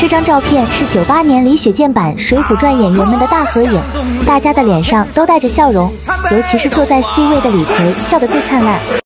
这张照片是98年李雪健版《水浒传》演员们的大合影，大家的脸上都带着笑容，尤其是坐在 C 位的李逵，笑得最灿烂。